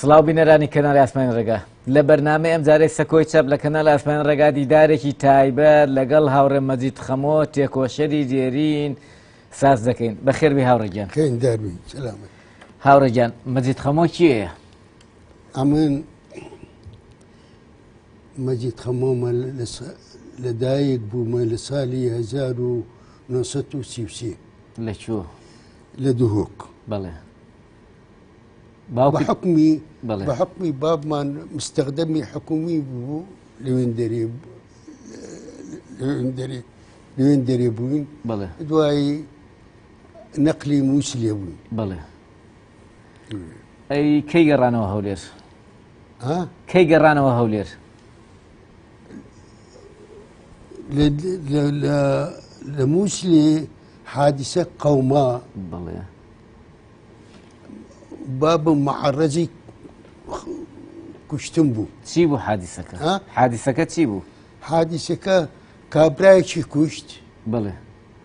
سڵاو بینەرانی کەناڵی ئاسمانی ڕێگا لە بەرنامەی ئەمجارەی سەکۆی چەپ لە کەناڵی ئاسمانی ڕێگا دیدارێکی تایبەت لەگەڵ هاوڕێ مەجید خەمۆ تێکۆشەری دێرین ساز دەکەین بەخێربی هاوڕێگیان هاوڕێگیان مەجید خەمۆ کێیە؟ ئەمن مەجید خەمۆمە لەدایک بوومە لە ساڵی 1933 لەکوێ؟ لە دوهۆک. بەڵێ بحكمي بابمان مستخدمي حكومي بو لوين دري بوين بله دواي نقلي موسلي بوين بله اي كي قرانوا هولير ها كي قرانوا هولير لموسلي حادثة قوما بله باب معرزي كشتنبو تشيبو حادثك حادثك تشيبو حادثك كابرايشي كشت بله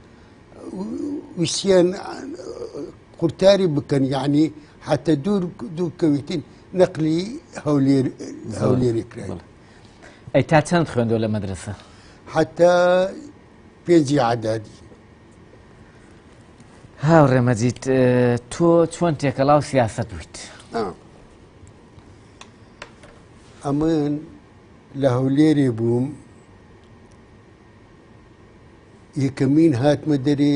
وسيان قرتاري بكن يعني حتى دور كويتين نقلي هولير كراي اي تاتن تخوندو ولا مدرسه حتى بينزي عدادي هاوڕێ مەجید تۆ چۆن تێکەڵاو سیاست بوویت؟ ئەمن لە هەولێرێ بووم یەکەمین هاتمە دەرێ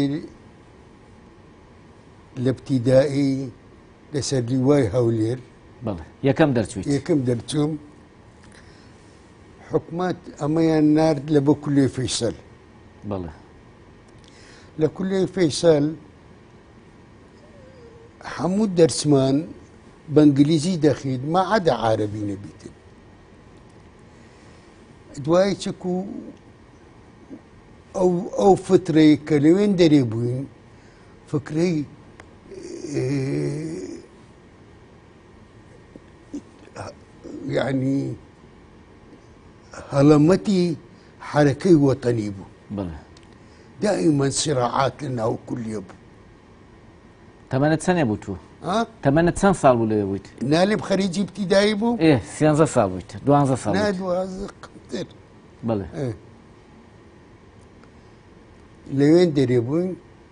لە ابتیدایی لەسەر لیوای هەولێر. بەڵێ یەکەم دەرچوویت؟ یەکەم دەرچووم. حکومەت ئەمەیان نارد لە بۆ کولێ فەیسەل. بەڵێ لە کولێ فەیسەل حمود درسمان بانجليزي دخيل ما عدا عربي نبيتن دواي تشكو او فترة كلوين دريبوين فكري يعني هلمتي حركي وطني بو دائما صراعات لنا وكل يوم. تمنت سنة بوتو تمنت سنة صار بولو يبوت نالي بخريجي ابتدائي بو ايه سيانزا صار بوت دوانزا صار بوت دوانزا قدر بله ايه لوين دريبوين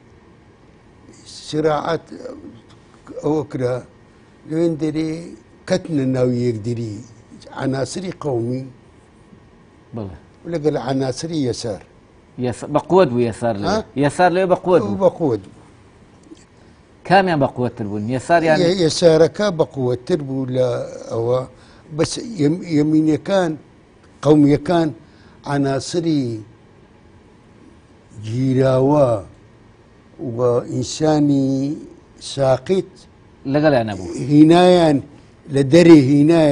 صراعات اوكرا لوين دري كتنا ناوي يقدري عناصري قومي بله ولقى العناصري يسار بقود ويسار له يسار له بقود كم يعني بقوة تربون يسار يعني يسارك بقوة تربو لا أو بس يمين كان قوم كان عناصري جيراوا وإنساني ساقط لقل أنا أبو هنايا لدري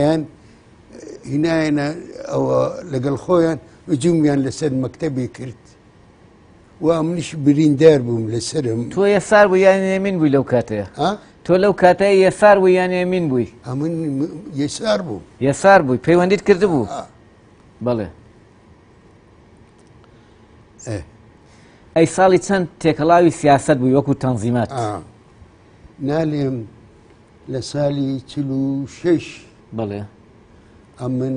هنايا أو لقل خويا وجوميان لسد مكتبي كرت وامنش بريندار بوم لسرم تو يسار بو يعني يمين بوي لو كاتيه تو لو كاتيه يسار بو يعني يمين بوي امن يسار بو يسار بوي بيونديت كردبو بله اي صالي چەند تێکەڵاوی سیاست بووی وەکو تەنزیمات نالێم لە ساڵی 46 بەڵێ ئەمن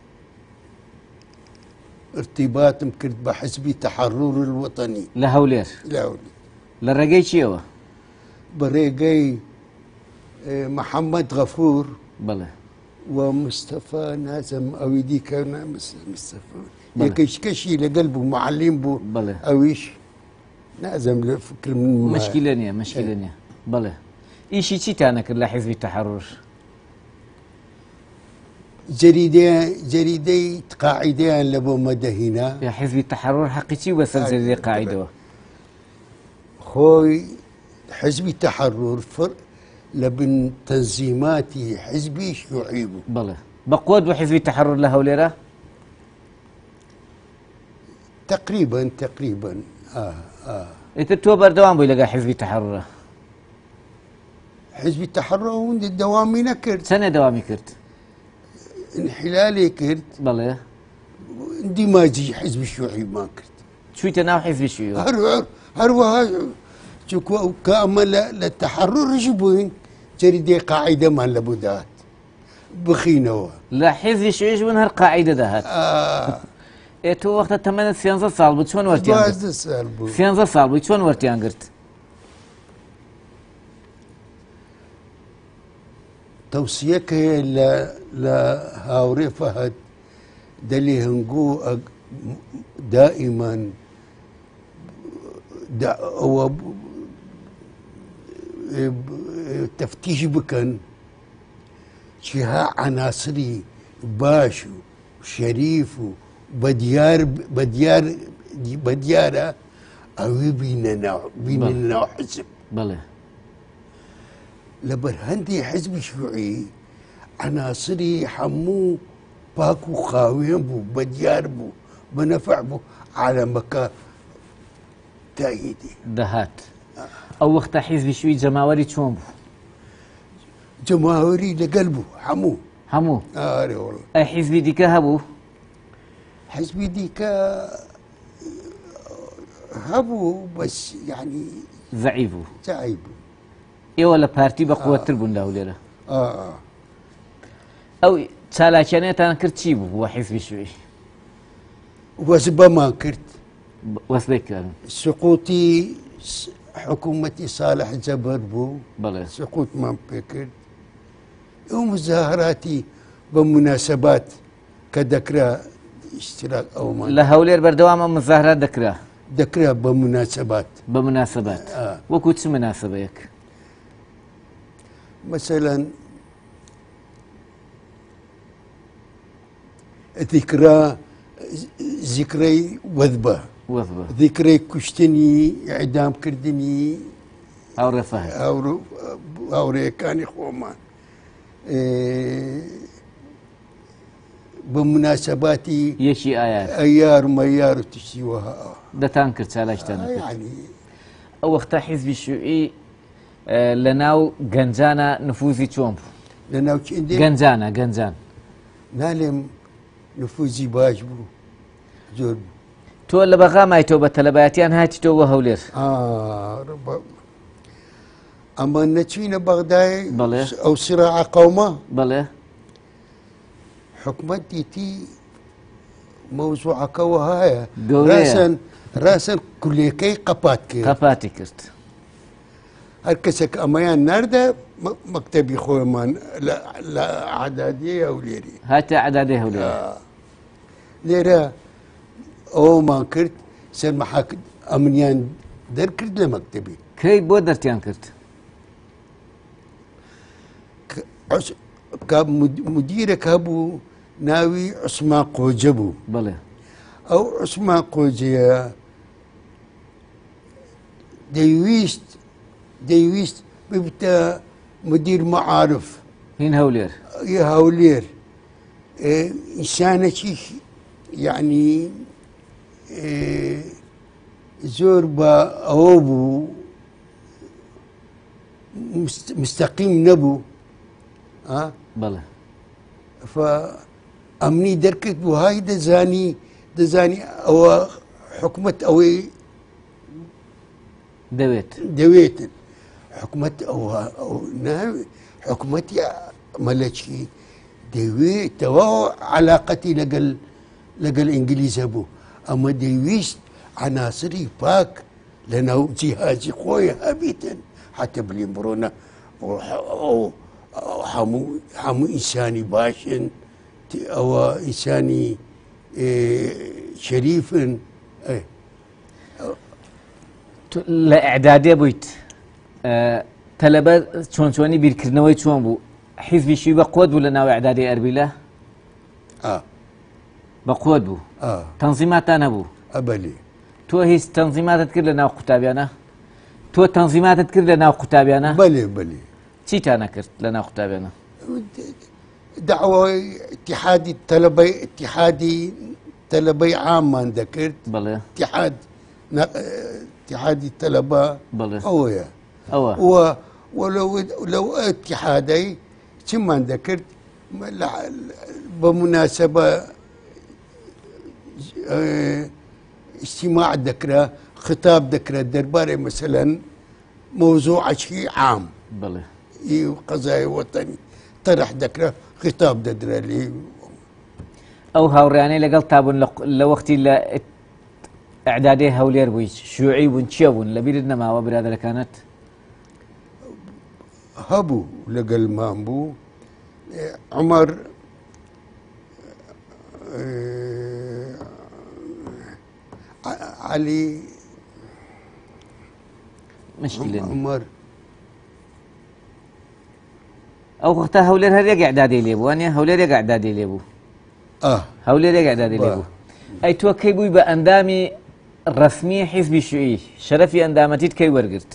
ارتباطم كرت بحزبي تحرر الوطني لهولير للرقي شيوه برقي محمد غفور بله ومصطفى نازم اويدي كان مصطفى يكشكشي لقلبه معلم بو بله اويش نازم لفكر من مشكلة بله ايشي تشي تانك لحزب التحرر جريدة قاعدة لبو مدهنا يا حزب التحرر حقيقي بس جريدة قاعدة خوي حزب التحرر لبن تنظيماتي حزبي شيوعي بله بقود وحزب التحرر له وليرة تقريبا انت توبر دوام بيلقى حزب التحرر حزب التحرر وند الدوامي نكرت سنة دوامي كرت انحلالي كرت بله اندماجي حزب الشيوعي ما كرت شو تناو حزب الشيوعي هروها شكو كامل للتحرر جبوين جريدة قاعدة مال لبودات بخينوا لا حزب شويش من هالقاعدة دهات تو وقت تمنى سيانزا صال بو شلون ورتيان باز السالبو سيانزا صال بو شلون ورتيان قرت توصيك لا هاوري فهد دلي هنقو دائما هو تفتيش بكن شها عناصري باشو شريفو بديارة أو بيننا حزب بله لبرهندي حزب شيوعي عناصري حمو باكو خاوين بو بديار بو بنفع بو على مكا تأييدي دهات او وقت حزب شوي جماوري شلون بو جماهيري لقلبه حمو همو والله اي حزبي ديكا هبو حزبي ديكا هبو بس يعني ضعيفو تعب اي ولا بارتي بقوة تربون له ليرة آه او تالاكيانيتان كرت شي بو هو حزب شوي وزبا ما كرت وصلك كان سقوطي حكومتي صالح جبر بو بله سقوط ما بكرت ومظاهراتي بمناسبات كذكرى اشتراك او ما لهولير بردوام مظاهرات ذكرى ذكرى بمناسبات وكوت شو مناسبة يك مثلا ذكرى وذبة ذكرى كشتني اعدام كردني او رفاه او ريكاني خومان بمناسباتي يشي آيات ايار ميار تشيوها ده تانكر تالاجتنا يعني او وقت حزب الشيوعي لناو جنجانا نفوذي تشومب لناو كندي جنجان نالم نفوذي باجبو زور تو اللي بغا ما يتوبة تلباتيان هاتي تو وهولير رب اما نتشينا بغداي بله او صراع قومه بله حكمتي تي موضوع كوهايا راسا كليكي قباتي كرت هركسك اميان نارده مكتبي خوي مان لا اعداديه وليري هاتي اعداديه وليري ليرا او ما كرت سن محاك امنيان در كرت لمكتبي كي بودرتيان كرت مديرك هبو ناوي عثمان قوجبو بله او عثمان قوجيا ديويست ببتا مدير معارف هين هولير يا هولير انسانة يعني زور با اوبو مستقيم نبو بله فأمني دركت وهاي دزاني أو حكمة أوي دويت حكمة أو ناوي حكمة ملكي دويت توا علاقتي لقل إنجليز أبو أما دويست عناصري باك لأنه جهازي خوي هابيتا حتى بليمبرونا أو حمو إنساني باشن أو إنساني شريف لا إعدادية بويت طلبة شوني بيركرنوي شون بو حزب شي بقود ولا ناوي إعدادية أربيلة بقود بو تنظيمات أنا بو أبلي تو هي تنظيمات تذكر لنا كتابيانا تو تنظيمات تذكر لنا كتابيانا بلي شي تانا كرت لنا كتابيانا دعوة اتحادي طلبي عام ما ذكرت بلى اتحادي الطلبة بلى أوه ولو اتحادي ما ذكرت بمناسبة اجتماع ذكرى خطاب ذكرى الدرباري مثلا موضوع شيء عام بلى قضايا وطني طرح دكرة خطاب ددرا لي ئەو هاوڕیانەی لەگەڵ تابوون لە وەختی لە ئەعدادەی هەولێر بووی شوعی بوون چییە بوون لەبیرت نەماوە برادەرەکانت هبو لقل مامبو عمر علي مشكلة عمر ئەو وەختە هەولێر هەر یەک ئەعدادی لێ بوو وانە هەولێر یەک ئەعدادی لێ بوو هەولێر یەک ئەعدادی لێ بوو ئەی تۆ کەی بووی بە ئەندامی ڕسمی حیزبی شوعی شەرەفی ئەندامەتیت کەی وەرگرت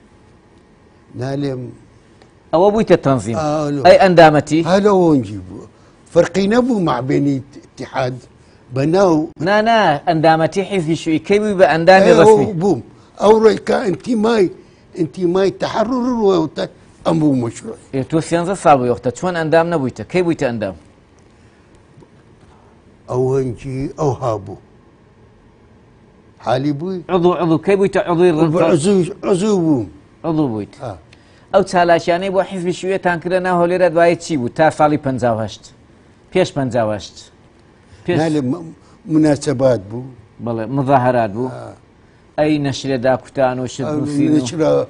نالم ئەوە بوویتە تەنزیم ئەی ئەندامەتی هذا هو نجيبه فرقي نبو مع بني اتحاد بناو نا ئەندامەتی حیزبی شوعی کەی بووی بە ئەندامی ڕسمی بوم او ريكا انتماي تحرر امو مشروع تۆ 13 ساڵ بووی وەختە چۆن ئەندام نەبوویتە کەی بوویتە ئەندام او انجي او هابو حالي بوي عضو کەی بوویتە عضوی عضو بوم عضو بوویت ئەو چالاشیانەی بۆ حیزبی شوێتان کردە ناو هەولێرە دوای چی بوو تا ساڵی 58 پێش 58 مناسبات بوو بەڵێ مظاهرات بوو ئەی نەشرێدا کوتان و نشرە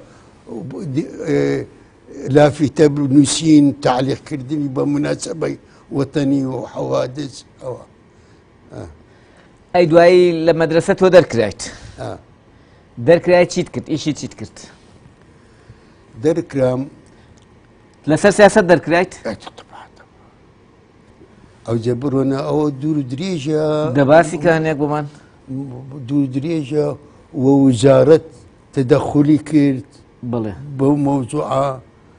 لافتە نووسین تعلیقکردنی بە مناسبەی وەتەنی و حەوادث ئەوە ئەی دوایی لە مەدرسە تۆ دەرکرای چیت کرد ئیشی چیت کرد دەرکرام لەسەر سیاسەت دەرکرایت ئەو جە بڕۆنە ئەوە دوور و درێژە دەباسی کانێک بمان دوور درێژە وە وزارەت تەدەخولی کرد بڵێ بەو مەوزوعە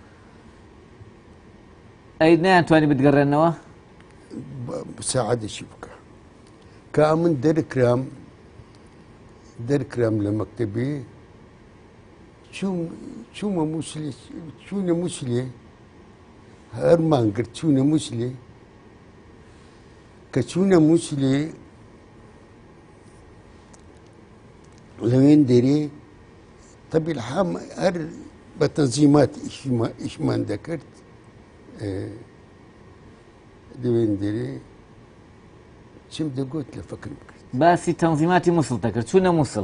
ئەی نەیانتوانی بتگەڕێنەوە سەعادێکی بکە کە من دەرکرام لە مەکتەبێ چوونە مووسلێ هەرمان کرد چوونە مووسلێ کە چوونە مووسلێ لەوێن دەرێ طبیل حام هەر بە تەنزیمات ئیشمان دەکرد لەوێن دەرێ چیم دەگوت لە فەکرم کرد باسی تەنزیماتی مووسڵ دەکرد چوونە مووسڵ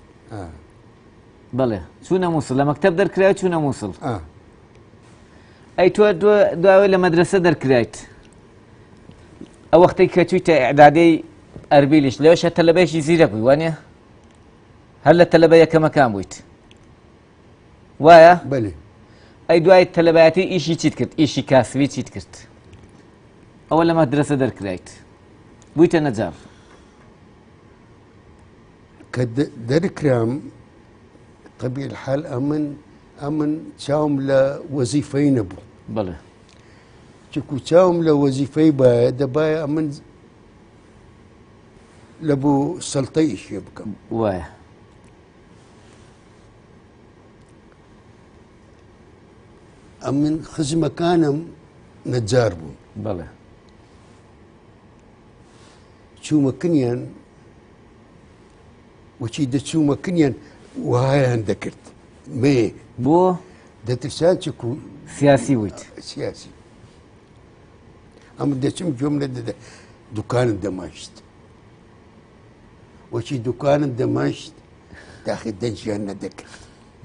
بەڵێ چوونە مووسڵ لە مەکتەب دەرکرای چوونە مووسڵ ئەی تۆ دواوێ لە مەدرسە دەرکرایت ئەو وەختەی کە چوویتە ئیعدادەی ئەربیلیش لەوەشە تەلەبەیەکی زیرە بووی وانە هەر لە تەلەبە یەکەمەکان بوویت وایە بەێ ئەی دوای تەلەبایەتی ئیشی چیت کرد ئیشی کاسبی چیت کرد ئەوە لە مەدرسە دەرکرایت بوویتە نەجار کە دەرکرام طبیعی الحال ئەمن چاوم لە وەزیفەی نەبوو بەڵێ چکو چاوم لە وەزیفەی باە دەبایە ئەمن لە بۆ سەڵتەی ئیشێ بکەم وایە ئەمن خزمەکانم نەجار بوون بەڵێ چوومەکنیان وەچی دەچوومەکنیان وهایان دەکرد مێ بۆ دەترسان چکو سیاسی بوویت سیاسی ئەمە دەچم گوێم لە دوکانم دەماشت وەچی دوکانم دەماشت داخی دەنجیان نەدەکرد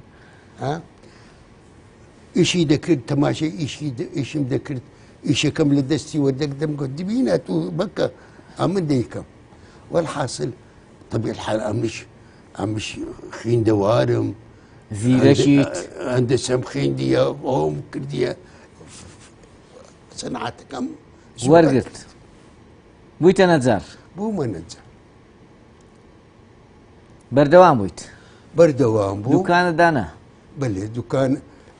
ئیشی دەکرد تەماشای ئیشم دەکرد ئیشەکەم لە دەستی وەردەکدەم گوت دبینە تو بەکە ئەمە دەیکەم والحاصل طبیعی الحال ئەمش خوێندەوارم زیرەکیت هەندەسەم خوێندیە ئەوم کردیە سەنعاتەکەم وەرگرت بوویتە نەجار بوومە نەجار بەردەوام بوویت بەردەوام بوو دوکانت دانا بەێ دوکان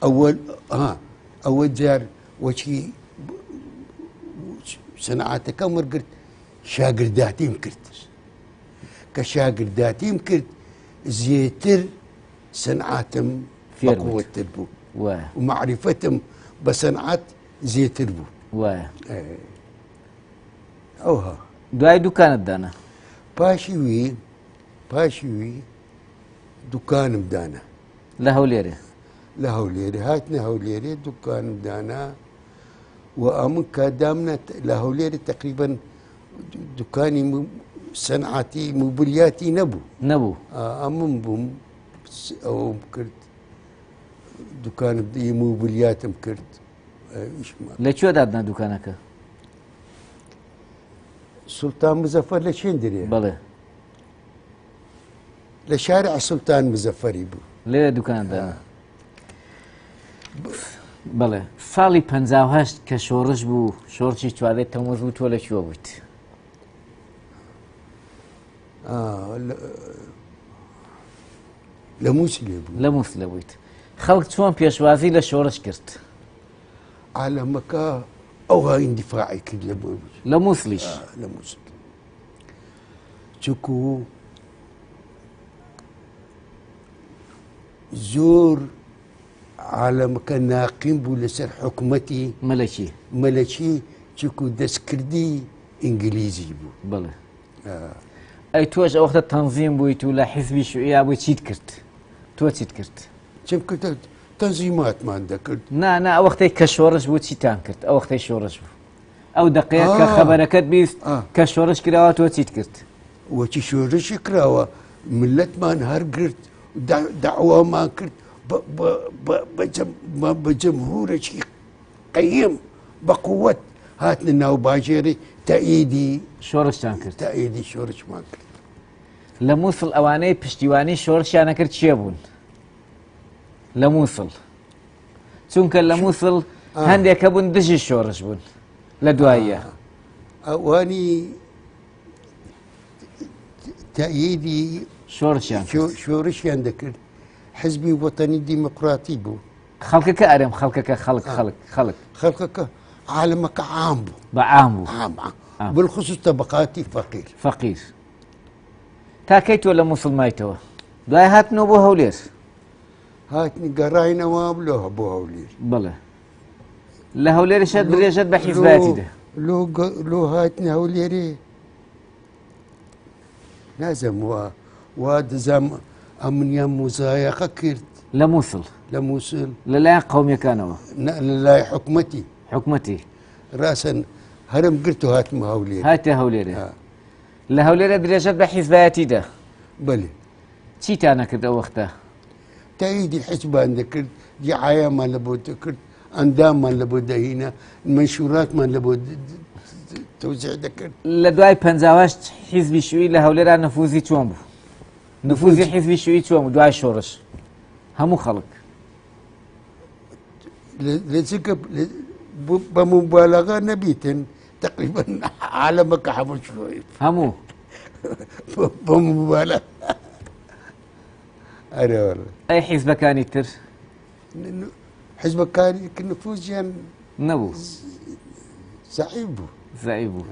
ئەوە جار وەچی سەنعاتەکەم وەرگرت شاگرداتیم کرد کە شاگرداتیم کرد زیاتر سەنعاتم بەقووەتر بوو و معریفەتم بە سەنعات زیاتر بوو وایە ئەوها دوای دوکانت دانا پاشی وی دوکانم دانا لە هەولێرە هاتنە هەولێرێ دوکانم دانا وامن كدامنا لهولير تقريبا دكاني صنعتي موبيلياتي نبو امن بوم او كرت دكان بدي موبيليات مكرت ايش ما لەکوێ دادنا دوکانەکە سلطان مزفر لشين دري بەڵێ لشارع سلطان مزفري بو لێ دوکاندانا بەڵێ ساڵی 58 کە شۆڕش بوو شۆڕکی چوارەی تەموز بوو تۆ لەکوێ بوویت لموسلي بو لە مووسلە بوویت خەڵک چۆن پێشوازی لە شۆڕش کرد على مكا او هاي اندفاعي كل لبو لە مووسلیش لموسل تشكو زور على مكان ناقم بو لسر حكمتي مەلەکی ملكي تشكو دسكردي انجليزي بو بەڵێ ئەی تۆش ئەو وەختە تەنزیم بوویت و لە حیزبی شوعیا بووی چیت کرد تۆ چیت کرد تشكو تنظيمات ما عندك نا ئەو وەختەی کە شۆڕش بوو چیتان کرد ئەو وەختەی شۆڕش بوو ئەو دقەیە کە خەبەرەکەت بیست کە شۆڕش کراوە تۆ چیت کرد وشي شورش كراوة ملت ما نهار قرت دعوة ما كرت بجمهور شي قيم بقوة هاتنا ناو باجيري تأييدي شۆڕشتان کرد تأييدي شورش ما كرت لە مووسڵ ئەوانەی پشتیوانی شۆڕشیانە کرد چیە بوون لە مووسڵ چونکە لە مووسڵ هەندێکە بوون دژی شۆڕش بوون لە دواییە أواني تأييدي شۆڕشیان شورش عندك حزبي وطني ديمقراطي بو خەڵکەکە ئەرێم خەڵکەکە خەڵک خلقك عالمك عام بو بەعام بوو عام بالخصوص طبقاتي فقير فەقیر تاکەی تۆ لە مووسڵ مایتەوە دوای هاتنەوە بۆ هەولێر هاتني قراينا وابلوها بو هولير بەڵێ لە هەولێرشت درێژت بە حیزبایەتیدا لو هاتني هوليري لازم ودزم امنيا مزايقه كرت لە مووسڵ لموصل لەلایەن قەومیەکانەوە لا حكمتي حکومەتی راسا هرم قلت هات هولير هاتە هەولێرە لە هەولێرە درێژت بە حیزبایەتیدا بلي چیتانە کرد ئەو وەختە تأييدي حزب عندك دعاية ما لابد كرت أندام ما لابد هنا المنشورات ما لابد توزيع ذكر لە دوای 58 حیزبی شووی لە هەولێرا نفوزی چۆن بوو نفوزی حیزبی شووی چۆن بوو دوای شۆڕش هەموو خەڵک لزقب بمبالغة نبيتا تقريبا عالمك حمل شوي هەموو بمبالغة أنا والله ئەی حیزبەکانی تر حزب كان نفوذيا نەبوو صعيب زایی بوو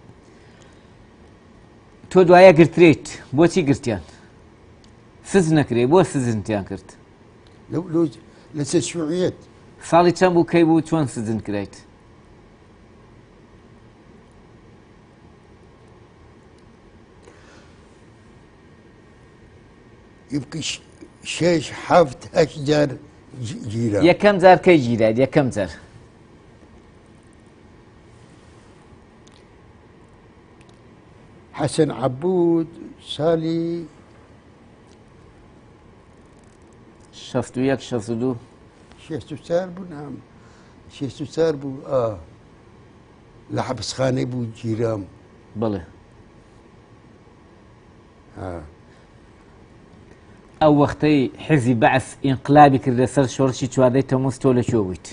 تۆ دوایە گرترێت بۆچی گرتیان سز نەکرێ بۆ سزنتیان کرد لو لسه شيوعيات ساڵی چەند بوو کەی بوو چۆن سزن کرایت يمكن شيش حافت أشجار جيران یەکەم جار کەی گیرایت یەکەم جار حسن عبود سالي 61 62 شيستو ساربو نعم شيستو ساربو لحبس خاني بو جيرام بەڵێ ئەو وەختەی حیزی بەعث ئینقلابی کرد لەسەر شۆڕشی چواردەی تەمووز تۆ لەکوێ بوویت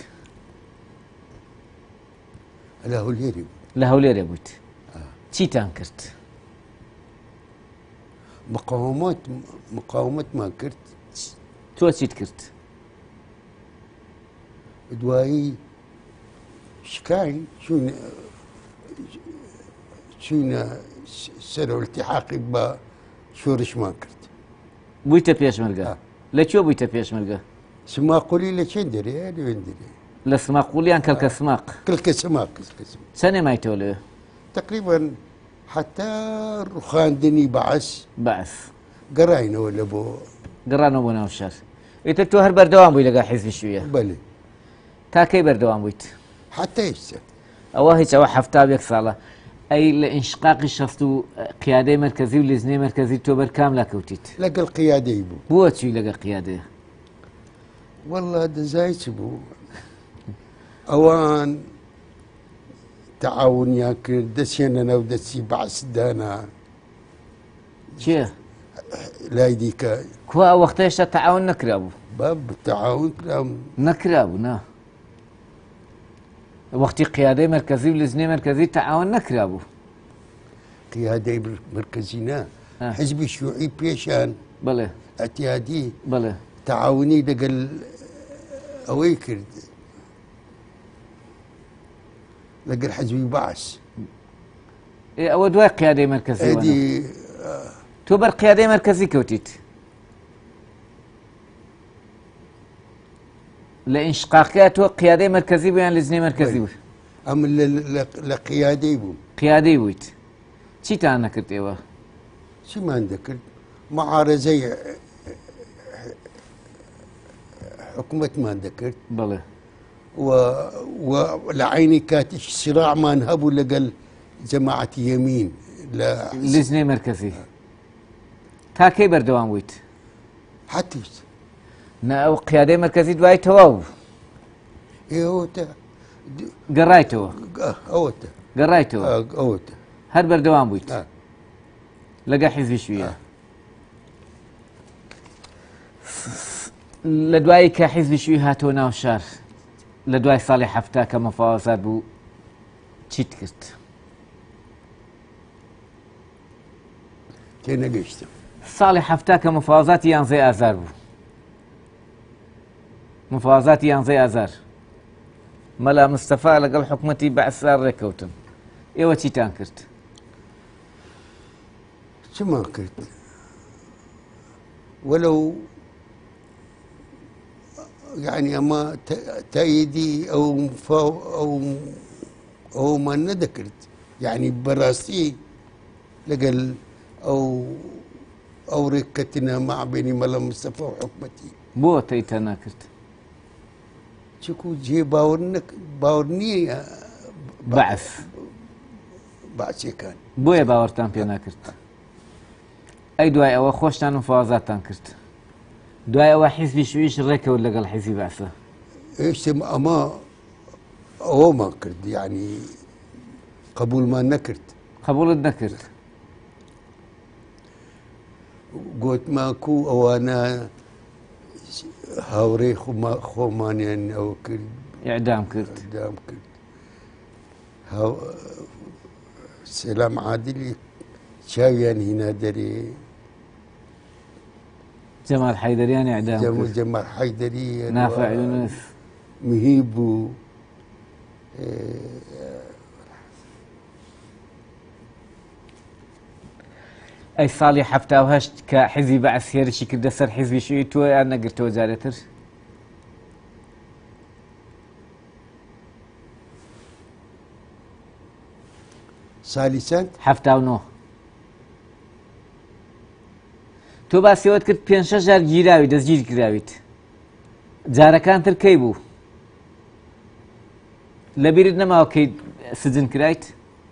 لا هو الهيري لە هەولێرە بوویت چیتان کرد مقاومات ما كرت تۆ چیت کرد دواي شكاي شون سروا التحاقي بشورش ما كرت بوویتە پێشمەرگە لەکوێ بوویتە پێشمەرگە سما قولي لشندري هذا ويندري لە سماقولیان کەلکە سماق كل كسماك چەندێ مایتەوە لەوێ تقريبا حتى رخاندني بعث بەعث قراينا ولا بو گەڕانەوە بۆ ناو شار ئیتر تۆ هەر بەردەوام بووی لەگەڵ حیزبی شوویە بلي تا کەی بەردەوام بوویت حتى ئێستا ئەوە هیچ ئەوە هەفتا یەک ساڵە ئەی لە ئینشقاقی شەست و قیادەی مەرکەزی و لیزنەی مەرکەزی تۆ بەرکام لاکەوتیت لەگەڵ قیادەی بوو بووە چووی لەگە قیادەیە والله دەزای چ بوو ئەوان تەعاونیان کرد دەچێنە نەو دەستی بەعسدانا چێ لای دیکە کوا ئەو وەختە هێشتا تەعاون نەکرا بوو بە تەعاون کرام نەکرا بوو نا وەختی قیادەی مەرکەزی و لیزنەی مەرکەزی تەعاون نەکرا بوو قیادەی مرکزی نا حزبی شیوعی پێشان بەڵێ ئەتیادی بەڵێ تەعاونی لەگەڵ ئەوەی کرد لەگەڵ حزبی بەعس ئەوە دوای قیادەی مەرکەزی ئەدی تۆ بەر قیادەی مەرکەزی کەوتیت لە ئینشقاقیا تۆ قیادەی مەرکەزی بوو یان لیزنەی مەرکەزی بوو ئەم لە قیادەی بووم قیادەی بوویت چیتان نەکرد ئێوە چیمان دەکرد معارەزەی حکوومەتمان دەکرد بەڵێ و لە عینی کاتیش سراعمان هەبوو لەگەڵ جەماعەتی یەمین لە لیزنەی مەرکەزی تا کەی بەردەوام بوویت حتیش نە ئەو قیادەی مەرکەزی دوای تەواو بوو ئێوەتە گەڕایتەوە ئەوەتە گەڕایتەوە ئەوەتە هەر بەردەوام بوویت لەگە حیزبی شوویە لە دوایی کە حیزبی شووی هاتۆ ناو شار لە دوای ساڵی هەفتا کە مەفاوەزات بوو چیت کرد تێنەگەیشتم ساڵی هەفتا کە مەفاوەزاتی یانزەی ئازار بوو مفاوەزاتی یانزەی ئازار مەلا مستەفا لەگەڵ حکوومەتی بەعسا ڕێکەوتن ئێوە چیتان کرد چمان کرد وەلەو یعنی ئەمە تاییدی ئەومان نەدەکرد یعنی بەڕاستی لەگەڵ ئەو ڕێککەتنە مابینی مەلا مستەفا و حکوومەتی بۆ تەیتە ناکرد چکو جێ باوەڕ نییە بەعس باسیەکان بۆیە باوەڕتان پێ ناکرد ئەی دوای ئەوە خۆشتان مفاوەزاتان کرد دوای ئەوە حیزبی شوویش ڕێکەوت لەگەڵ حیزبی بەعسە ئێشتم ئەمە ئەوەمان کرد یعنی قبولمان نەکرد قبوڵت نەکرد گوتمان کو ئەوانە هاوڕێی خۆمانیان ئەوە کرد ئیعدام کرد دام کرد سێلام عادلی چاویان هینا دەرێ جەمال حەیدەریان ئیعدام کرد جەمال حەیدەری نافع یونس مهیب بوو ئەی ساڵی هەفتا و هەشت کە حیزبی بەعس هێرشی کردە سەر حیزبی شووی تۆ یان نەگرتەوە جارێتر سالی چەند هەفتا و نۆ تۆ باسیەوەت کرد 5-6 جار گیراوی دەستگیر کراویت جارەکانتر کەی بوو لەبیرت نەماوە کەی سجن کرایت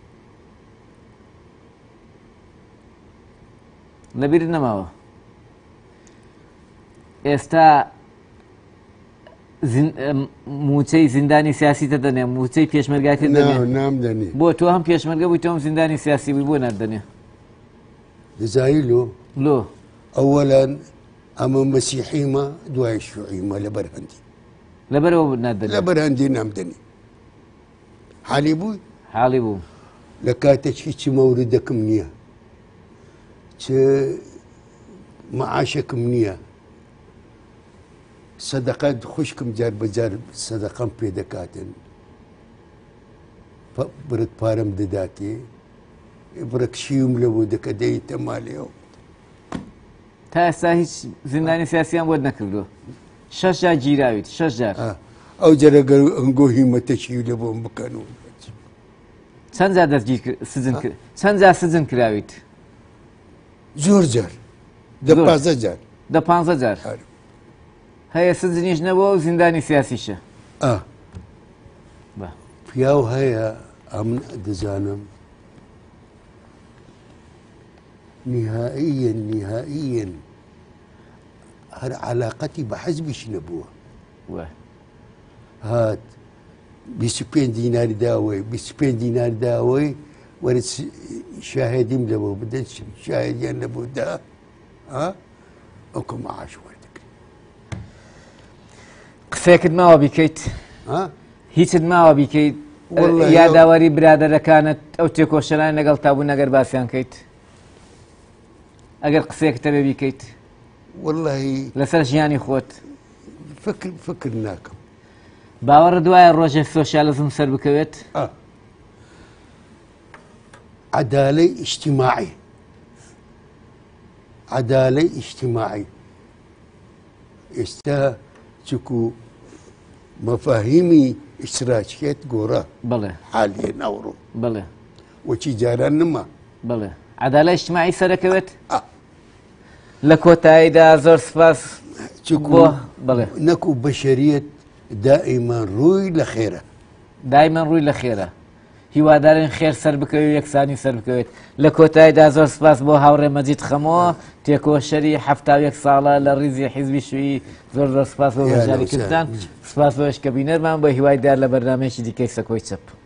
لەبیرت نەماوە ئێستا موچەی زیندانی سیاسی دەدەنێ موچەی پێشمەرگاتی دەنێ نامدەنێ بۆ تۆ هەم پێشمەرگە بووی تۆم زیندانی سیاسی بووی بۆ ناردەنێ دەزایلۆ لۆ ئەوەلەن ئەمە مەسیحیمە دوای شوعیمە لەبەر هەندی لەبەرەوە ناردەنێ لەبەر هەندی نامدەنی حالی بووی حاڵی بوو لە کاتێک هیچی مەوردەکەم نییە چ مەعاشەکەم نییە سەدەقەت خوشکم جار بەجار سەدەقەم پێ دەکاتن برت پارەم دەداتێ برەکشیم لە بۆ دەکە دەیتە مالێەوە تا ئێستا هیچ زیندانی سیاسیان بۆت نەکردووە 6 جار گیراویت 6 جار ئەو جەرەگەر ئەنگۆ هیمەتەشی لە بۆم بکەن و چەند جار دەستگیر سجن کرد چەند جار سجن کراویت زۆر جار دە 15 جار دە 15 جار هەیە سجنیش نەبووە و زیندانی سیاسیشە پیاو هەیە ئەمن دەزانم نهائیەن هەر علاقەتی بە حەزبیش نەبووە هات 25 دیناری داوەی 25 دیناری داوەی وەرە شاهدیم لەبەوە بدەن شاهدیان لەبوو دا ئەوکە مەعاش وەردەگرێت قسێکت ماوە بیکەیت هیچت ماوە بیکەیت یاداوەری برادەرەکانت ئەو تێکۆشەران لەگەڵ تابوو نەگەر باسییان کەیت ئەگەر قسێکتە بێ بیکەیت واللهی لەسەر ژیانی خۆت فکر ناکەم باوەڕە دوایە ڕۆژێک سۆشیالزم سەر بکەوێت عدالەی ئیجتیماعی ئێستا چکو مەفاهیمی ئیشتراکیەت گۆڕە بڵێ حالیە ناوڕۆ بڵێ وەچی جاران نما بڵێ عدالە ئیجتیماعی سەرەکەوێت لە کۆتاییدا زۆر سپاس بۆ بڵێ نەکو بەشەریەت دائیمان ڕووی لە خێرە دایمەن ڕووی لە خێرە هیوادارن خێر سەر بکەوێت یەکسانی سەر بکەوێت لە کۆتاییدا زۆر سپاس بۆ هاوڕێ مەجید خەمەوە تێکۆشەری 71 ساڵە لە ڕیزی حیزبی شووی زۆر سپاس بۆ هەژاری کوردستان سپاس بۆ ئەشکە بینەرمان بۆ هیوای دار لە بەرنامەیەکی دیکەی سەکۆی چەپ